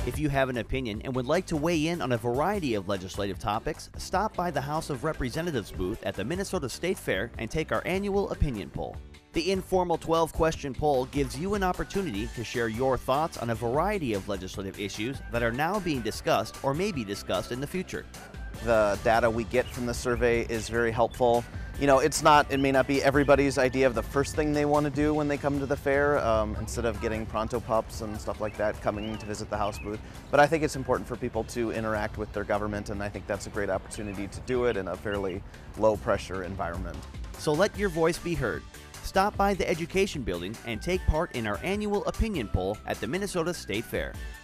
If you have an opinion and would like to weigh in on a variety of legislative topics, stop by the House of Representatives booth at the Minnesota State Fair and take our annual opinion poll. The informal 12-question poll gives you an opportunity to share your thoughts on a variety of legislative issues that are now being discussed or may be discussed in the future. The data we get from the survey is very helpful. You know, it may not be everybody's idea of the first thing they want to do when they come to the fair, instead of getting pronto pups and stuff like that coming to visit the House booth. But I think it's important for people to interact with their government, and I think that's a great opportunity to do it in a fairly low-pressure environment. So let your voice be heard. Stop by the Education Building and take part in our annual opinion poll at the Minnesota State Fair.